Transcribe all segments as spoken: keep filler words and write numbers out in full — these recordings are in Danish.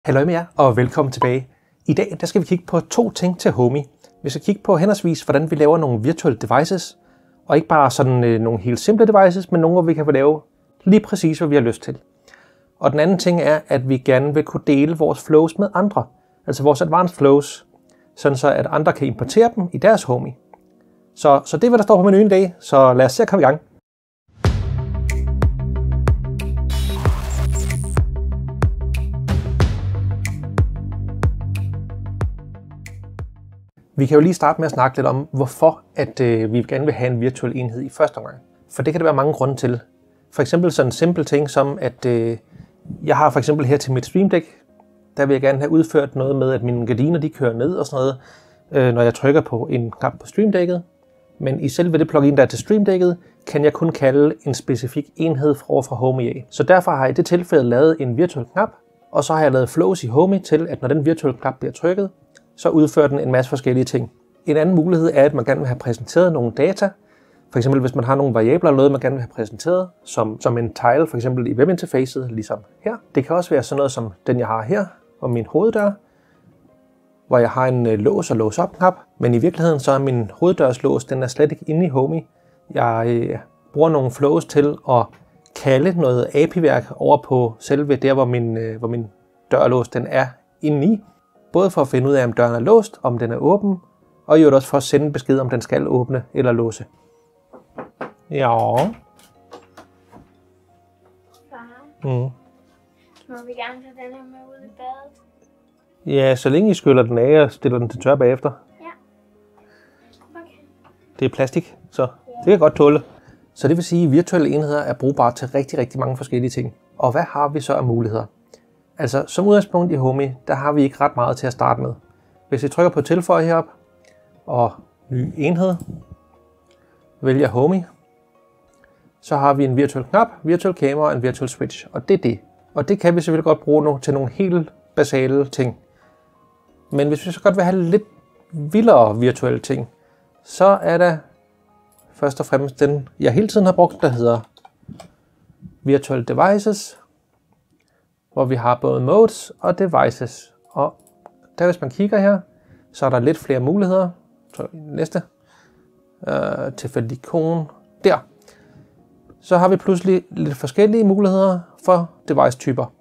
Halløj med jer, og velkommen tilbage. I dag der skal vi kigge på to ting til Homey. Vi skal kigge på henholdsvis, hvordan vi laver nogle virtuelle devices, og ikke bare sådan øh, nogle helt simple devices, men nogle, hvor vi kan få lave lige præcis, hvad vi har lyst til. Og den anden ting er, at vi gerne vil kunne dele vores flows med andre, altså vores advanced flows, sådan så at andre kan importere dem i deres Homey. Så, så det er, hvad der står på menuen i dag, så lad os se at komme i gang. Vi kan jo lige starte med at snakke lidt om, hvorfor at, øh, vi gerne vil have en virtuel enhed i første omgang. For det kan der være mange grunde til. For eksempel sådan en simpel ting som, at øh, jeg har for eksempel her til mit Stream Deck, der vil jeg gerne have udført noget med, at mine gardiner de kører ned og sådan noget, øh, når jeg trykker på en knap på Stream Decket. Men i selve det plugin, der er til Stream Decket, kan jeg kun kalde en specifik enhed over fra Homey af. Så derfor har jeg i det tilfælde lavet en virtuel knap, og så har jeg lavet flows i Homey til, at når den virtuelle knap bliver trykket, så udfører den en masse forskellige ting. En anden mulighed er, at man gerne vil have præsenteret nogle data. For eksempel hvis man har nogle variabler eller noget, man gerne vil have præsenteret, som, som en tile for eksempel i webinterfacet, ligesom her. Det kan også være sådan noget som den, jeg har her, og min hoveddør, hvor jeg har en lås og lås op knap. Men i virkeligheden så er min hoveddørslås, den er slet ikke inde i Homey. Jeg øh, bruger nogle flows til at kalde noget A P I-værk over på selve der, hvor min, øh, hvor min dørlås den er inde i. Både for at finde ud af, om døren er låst, om den er åben, og i øvrigt også for at sende besked, om den skal åbne eller låse. Ja. Far, Mm. må vi gerne tage den her med ud i badet? Ja, så længe I skyller den af og stiller den til tør bagefter. Ja. Okay. Det er plastik, så det kan godt tåle. Så det vil sige, at virtuelle enheder er brugbare til rigtig, rigtig mange forskellige ting. Og hvad har vi så af muligheder? Altså, som udgangspunkt i Homey, der har vi ikke ret meget til at starte med. Hvis vi trykker på tilføje heroppe, og ny enhed, vælger Homey, så har vi en virtuel knap, virtuel kamera og en virtuel switch. Og det er det. Og det kan vi selvfølgelig godt bruge nu til nogle helt basale ting. Men hvis vi så godt vil have lidt vildere virtuelle ting, så er der først og fremmest den, jeg hele tiden har brugt, der hedder Virtual Devices, hvor vi har både modes og devices. Og der hvis man kigger her, så er der lidt flere muligheder. Så næste. Øh, tilfældig ikon. Der. Så har vi pludselig lidt forskellige muligheder for device-typer.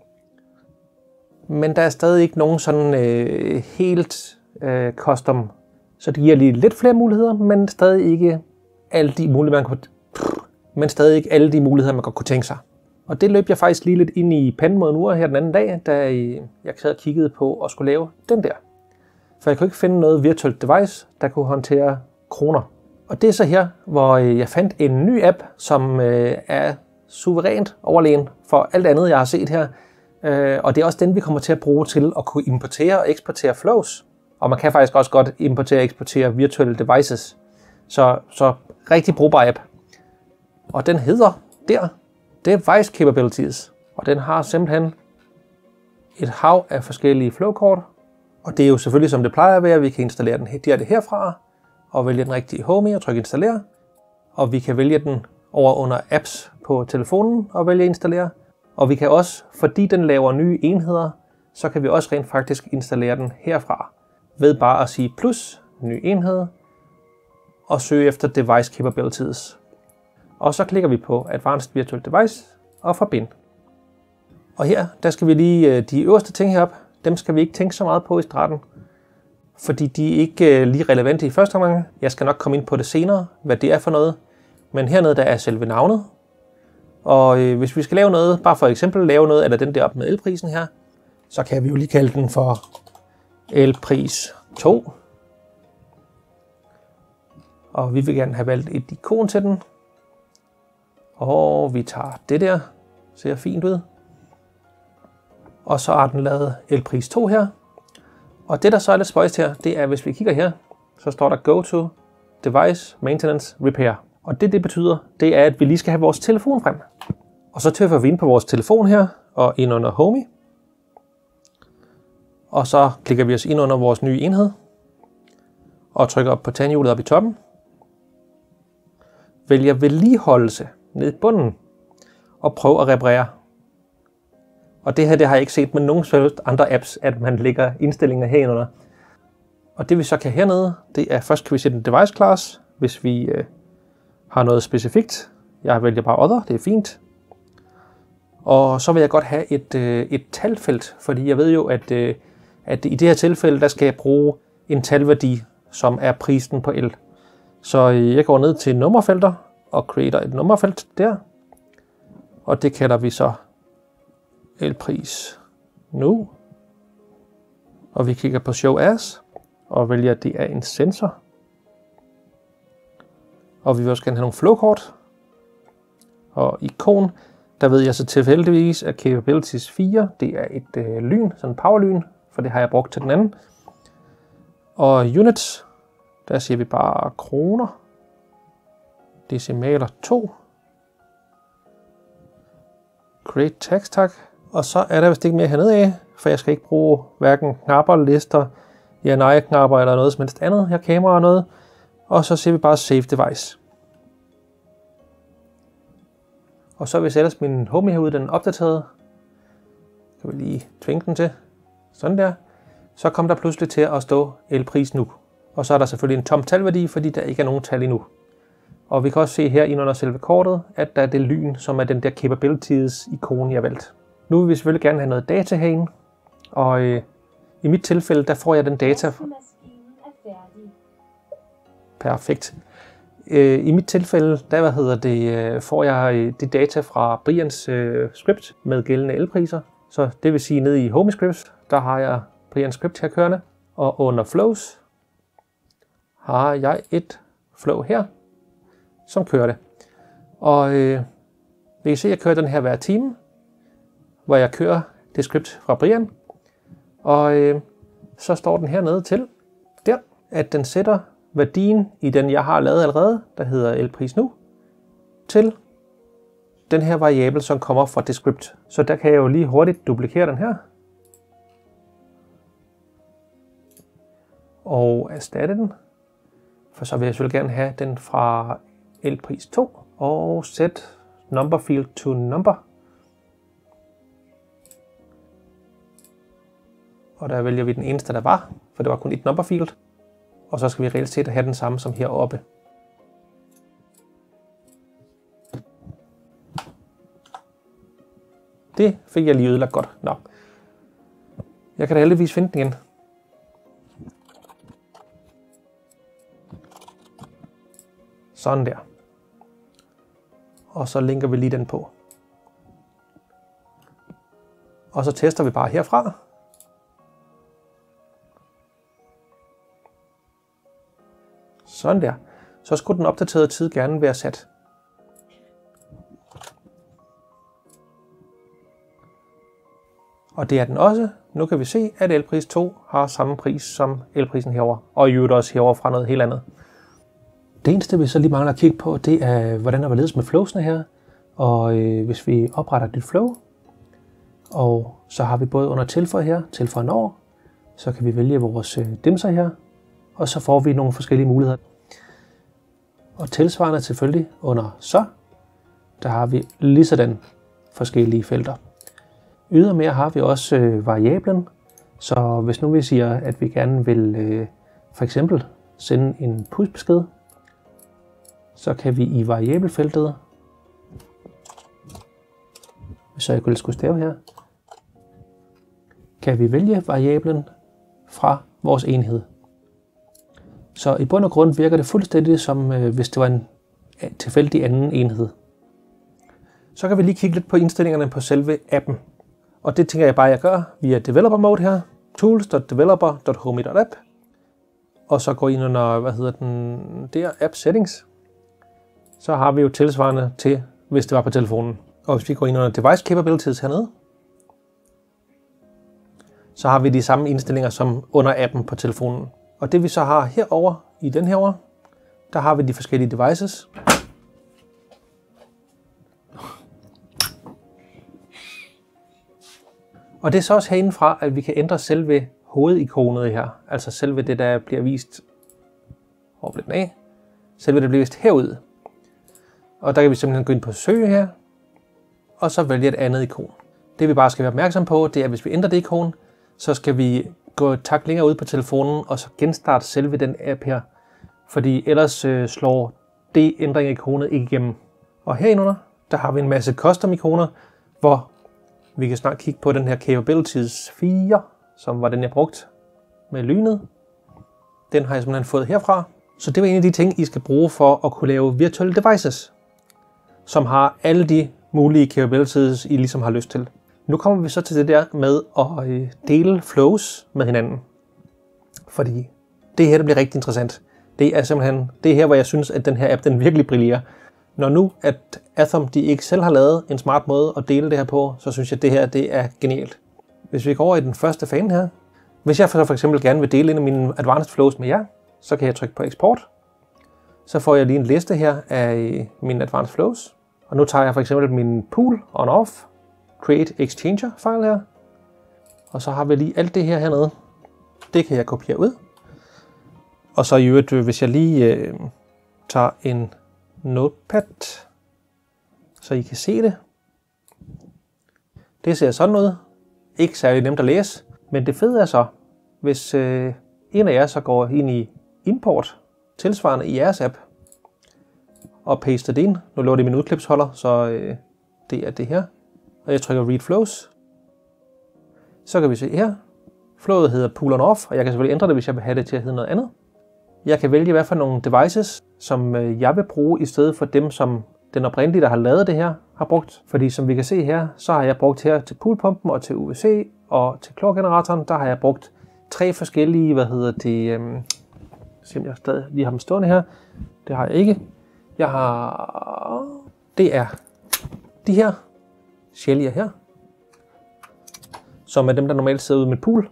Men der er stadig ikke nogen sådan øh, helt øh, custom. Så det giver lige lidt flere muligheder, men stadig ikke alle de muligheder, man kunne, men stadig ikke alle de muligheder, man godt kunne tænke sig. Og det løb jeg faktisk lige lidt ind i panden mod en ur her den anden dag, da jeg sad og kiggede på at skulle lave den der. For jeg kunne ikke finde noget virtuelt device, der kunne håndtere kroner. Og det er så her, hvor jeg fandt en ny app, som er suverænt overlegen for alt andet, jeg har set her. Og det er også den, vi kommer til at bruge til at kunne importere og eksportere flows. Og man kan faktisk også godt importere og eksportere virtuelle devices. Så, så rigtig brugbar app. Og den hedder der Device Capabilities, og den har simpelthen et hav af forskellige flowkort, og det er jo selvfølgelig som det plejer at være, vi kan installere den direkte herfra, og vælge den rigtige Homey og trykke installere, og vi kan vælge den over under apps på telefonen og vælge installere, og vi kan også, fordi den laver nye enheder, så kan vi også rent faktisk installere den herfra, ved bare at sige plus, ny enhed, og søge efter Device Capabilities. Og så klikker vi på Advanced Virtual Device og forbind. Og her, der skal vi lige, de øverste ting heroppe, dem skal vi ikke tænke så meget på i starten. Fordi de er ikke lige relevante i første omgang. Jeg skal nok komme ind på det senere, hvad det er for noget. Men hernede, der er selve navnet. Og øh, hvis vi skal lave noget, bare for eksempel lave noget, eller den der op med elprisen her, så kan vi jo lige kalde den for elpris to. Og vi vil gerne have valgt et ikon til den. Og vi tager det der, ser fint ud. Og så har den lavet elpris to her. Og det der så er lidt spøjst her, det er hvis vi kigger her, så står der Go to Device Maintenance Repair. Og det det betyder, det er at vi lige skal have vores telefon frem. Og så tøffer vi ind på vores telefon her, og ind under Homey. Og så klikker vi os ind under vores nye enhed. Og trykker op på tandhjulet op i toppen. Vælger vedligeholdelse ned i bunden og prøv at reparere. Og det her, det har jeg ikke set med nogen andre apps, at man lægger indstillinger herunder. Og det vi så kan hernede, det er først kan vi sætte en device class, hvis vi øh, har noget specifikt. Jeg vælger bare other, det er fint. Og så vil jeg godt have et, øh, et talfelt, fordi jeg ved jo, at, øh, at i det her tilfælde, der skal jeg bruge en talværdi, som er prisen på el. Så øh, jeg går ned til nummerfelter og creater et nummerfelt der. Og det kalder vi så elpris nu. Og vi kigger på show as og vælger, at det er en sensor. Og vi vil også gerne have nogle flowkort. Og ikon, der ved jeg så tilfældigvis, at capabilities fire, det er et øh, lyn, sådan en powerlyn, for det har jeg brugt til den anden. Og units, der siger vi bare kroner. Decimaler to. Create text tag. Og så er der vist ikke mere hernede af, for jeg skal ikke bruge hverken knapper, lister, ja nej knapper eller noget som helst andet. Jeg har kamera og noget. Og så siger vi bare save device. Og så hvis ellers min Homey herude den er opdateret, kan vi lige tvinge den til, sådan der, så kommer der pludselig til at stå elpris nu. Og så er der selvfølgelig en tom talværdi, fordi der ikke er nogen tal endnu. Og vi kan også se her ind under selve kortet, at der er det lyn, som er den der capabilities ikon, jeg har valgt. Nu vil vi selvfølgelig gerne have noget data herinde, og øh, i mit tilfælde, der får jeg den data. Perfekt. Øh, I mit tilfælde, der hvad hedder det, øh, får jeg øh, det data fra Brians øh, script med gældende elpriser. Så det vil sige, nede i Homey Scripts, der har jeg Brians script her kørende, og under flows har jeg et flow her, som kører det. Og øh, vi kan se, at jeg kører den her hver time, hvor jeg kører det script fra Brian. Og øh, så står den hernede til, der, at den sætter værdien i den, jeg har lavet allerede, der hedder elpris nu, til den her variabel, som kommer fra det script. Så der kan jeg jo lige hurtigt duplikere den her. Og erstatte den. For så vil jeg selvfølgelig gerne have den fra elpris to. Og set number field to number. Og der vælger vi den eneste, der var, for det var kun et number field. Og så skal vi reelt set have den samme som heroppe. Det fik jeg lige ødelagt godt. Nå. Jeg kan da heldigvis finde den igen. Sådan der. Og så linker vi lige den på. Og så tester vi bare herfra. Sådan der. Så skulle den opdaterede tid gerne være sat. Og det er den også. Nu kan vi se, at elpris to har samme pris som elprisen herover, og i øvrigt også herover fra noget helt andet. Det eneste, vi så lige mangler at kigge på, det er, hvordan der var ledes med flowsene her. Og øh, hvis vi opretter et nyt flow, og så har vi både under tilføj her, tilføj når, så kan vi vælge vores øh, dimser her, og så får vi nogle forskellige muligheder. Og tilsvarende selvfølgelig under så, der har vi lige sådan forskellige felter. Ydermere har vi også øh, variablen, så hvis nu vi siger, at vi gerne vil øh, for eksempel sende en push-besked, så kan vi i variabelfeltet, så jeg kunne skulle stave her, kan vi vælge variablen fra vores enhed. Så i bund og grund virker det fuldstændig som øh, hvis det var en tilfældig anden enhed. Så kan vi lige kigge lidt på indstillingerne på selve appen. Og det tænker jeg bare, at jeg gør via developer mode her. tools dot developer dot homey dot app. Og så går ind under, hvad hedder den, der app settings. Så har vi jo tilsvarende til, hvis det var på telefonen. Og hvis vi går ind under device capabilities hernede, så har vi de samme indstillinger som under appen på telefonen. Og det vi så har herover i den herover, der har vi de forskellige devices. Og det er så også herindefra, at vi kan ændre selve hovedikonet her. Altså selve det, der bliver vist, hvor bliver den af? Selve det bliver vist herude. Og der kan vi simpelthen gå ind på søge her, og så vælge et andet ikon. Det vi bare skal være opmærksom på, det er, at hvis vi ændrer det ikon, så skal vi gå et tak længere ud på telefonen, og så genstarte selve den app her. Fordi ellers øh, slår det ændring af ikonet ikke igennem. Og herunder, der har vi en masse custom ikoner, hvor vi kan snart kigge på den her Capabilities fire, som var den jeg brugte med lynet. Den har jeg simpelthen fået herfra. Så det var en af de ting, I skal bruge for at kunne lave virtuelle devices, som har alle de mulige capabilities, I ligesom har lyst til. Nu kommer vi så til det der med at dele flows med hinanden. Fordi det her det bliver rigtig interessant. Det er simpelthen det her, hvor jeg synes, at den her app den virkelig brillerer. Når nu, at Atom de ikke selv har lavet en smart måde at dele det her på, så synes jeg, at det her det er genialt. Hvis vi går over i den første fan her. Hvis jeg for, for eksempel gerne vil dele en af mine advanced flows med jer, så kan jeg trykke på eksport. Så får jeg lige en liste her af mine advanced flows. Og nu tager jeg for eksempel min pool on-off, create exchanger file her. Og så har vi lige alt det her hernede. Det kan jeg kopiere ud. Og så i øvrigt, hvis jeg lige øh, tager en notepad, så I kan se det. Det ser sådan ud. Ikke særlig nemt at læse, men det fede er så, hvis øh, en af jer så går ind i import, tilsvarende i jeres app, og paster det ind. Nu lå det i min udklipsholder, så øh, det er det her. Og jeg trykker read flows. Så kan vi se her. Flowet hedder pool on off, og jeg kan selvfølgelig ændre det, hvis jeg vil have det til at hedde noget andet. Jeg kan vælge, hvad for nogle devices, som øh, jeg vil bruge, i stedet for dem, som den oprindelige, der har lavet det her, har brugt. Fordi som vi kan se her, så har jeg brugt her til poolpumpen og til U V C og til klorgeneratoren, der har jeg brugt tre forskellige, hvad hedder det, øhm, se om jeg stadig lige har dem stående her. Det har jeg ikke. Jeg har, det er de her Shellier her, som er dem, der normalt sidder ude med pool.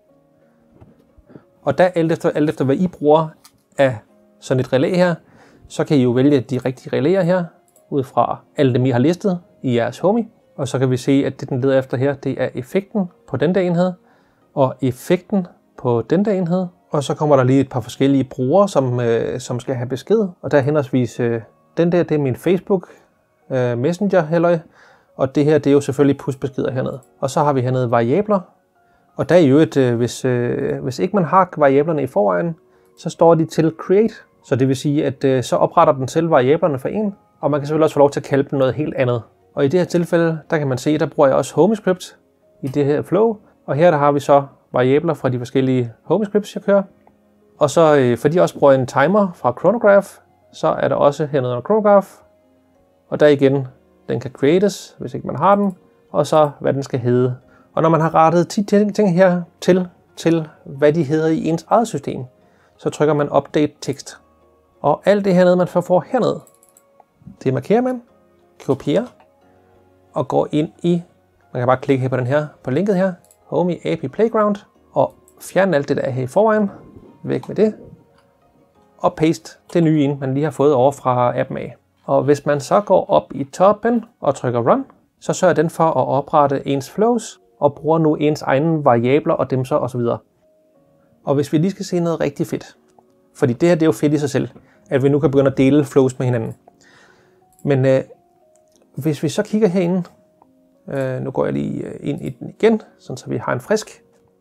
Og der alt efter, alt efter hvad I bruger af sådan et relæ her, så kan I jo vælge de rigtige relæer her, ud fra alle dem I har listet i jeres Homey. Og så kan vi se, at det den leder efter her, det er effekten på den der enhed, og effekten på den der enhed. Og så kommer der lige et par forskellige brugere, som, øh, som skal have besked. Og der er henholdsvis øh, den der, det er min Facebook øh, Messenger halløj, og det her, det er jo selvfølgelig push-beskeder hernede. Og så har vi hernede variabler. Og der er jo et, øh, hvis, øh, hvis ikke man har variablerne i forvejen, så står de til create. Så det vil sige, at øh, så opretter den selv variablerne for en, og man kan selvfølgelig også få lov til at kalde dem noget helt andet. Og i det her tilfælde, der kan man se, der bruger jeg også HomeyScript i det her flow. Og her der har vi så variabler fra de forskellige HomeyScripts, jeg kører. Og så øh, fordi jeg også bruger en timer fra Chronograph, så er der også hernede under Chronograph. Og der igen, den kan creates, hvis ikke man har den, og så hvad den skal hedde. Og når man har rettet ti ting her til, til hvad de hedder i ens eget system, så trykker man update tekst. Og alt det hernede, man får hernede, det markerer man, kopierer, og går ind i, man kan bare klikke her på den her, på linket her, Homey A P I Playground, og fjerne alt det der er her i forvejen, væk med det, og paste det nye ind, man lige har fået over fra appen af. Og hvis man så går op i toppen og trykker run, så sørger den for at oprette ens flows, og bruger nu ens egne variabler og dem så osv. Og hvis vi lige skal se noget rigtig fedt, fordi det her det er jo fedt i sig selv, at vi nu kan begynde at dele flows med hinanden. Men øh, hvis vi så kigger herinde, øh, nu går jeg lige ind i den igen, sådan så vi har en frisk.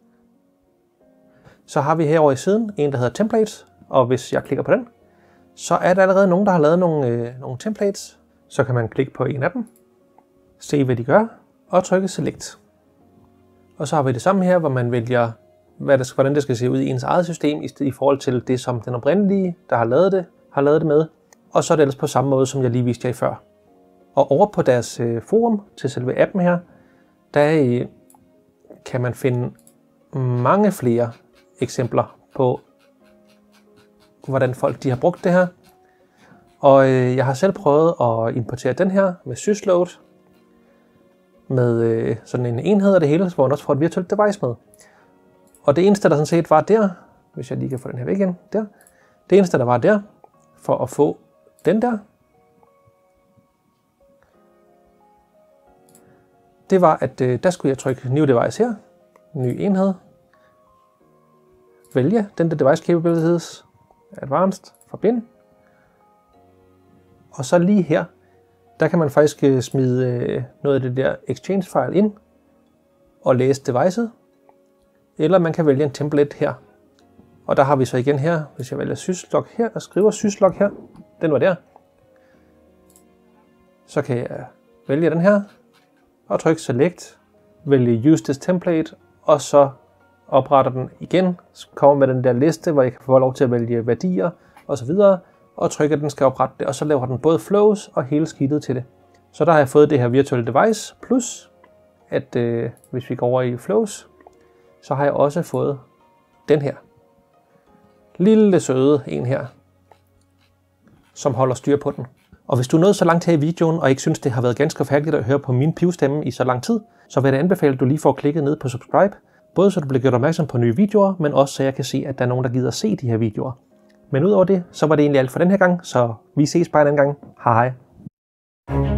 Så har vi herovre i siden en, der hedder templates, og hvis jeg klikker på den, så er der allerede nogen, der har lavet nogle, øh, nogle templates. Så kan man klikke på en af dem, se hvad de gør, og trykke select. Og så har vi det samme her, hvor man vælger, hvad det, hvordan det skal se ud i ens eget system, i, i forhold til det, som den oprindelige, der har lavet det, har lavet det med. Og så er det ellers på samme måde, som jeg lige viste jer før. Og over på deres øh, forum til selve appen her, der øh, kan man finde mange flere eksempler på, hvordan folk de har brugt det her. Og øh, jeg har selv prøvet at importere den her med sysload, med øh, sådan en enhed af det hele, hvor man også får et virtuelt device med. Og det eneste, der sådan set var der, hvis jeg lige kan få den her væk igen, der. Det eneste, der var der, for at få den der, det var, at øh, der skulle jeg trykke New Device her, ny enhed, vælge den der Device Capabilities, Advanced, forbind, og så lige her, der kan man faktisk smide noget af det der Exchange file ind, og læse device'et, eller man kan vælge en template her. Og der har vi så igen her, hvis jeg vælger syslog her og skriver syslog her, den var der, så kan jeg vælge den her og trykke select, vælge use this template, og så opretter den igen, kommer med den der liste, hvor jeg kan få lov til at vælge værdier osv., og trykker, at den skal oprette det, og så laver den både flows og hele skidtet til det. Så der har jeg fået det her virtuelle device, plus at øh, hvis vi går over i flows, så har jeg også fået den her lille søde en her, som holder styr på den. Og hvis du er nået så langt her i videoen, og ikke synes, det har været ganske forfærdeligt at høre på min pivstemme i så lang tid, så vil jeg anbefale, at du lige får klikket ned på subscribe, både så du bliver gjort opmærksom på nye videoer, men også så jeg kan se, at der er nogen, der gider at se de her videoer. Men udover det, så var det egentlig alt for den her gang, så vi ses bare en anden gang. Hej hej.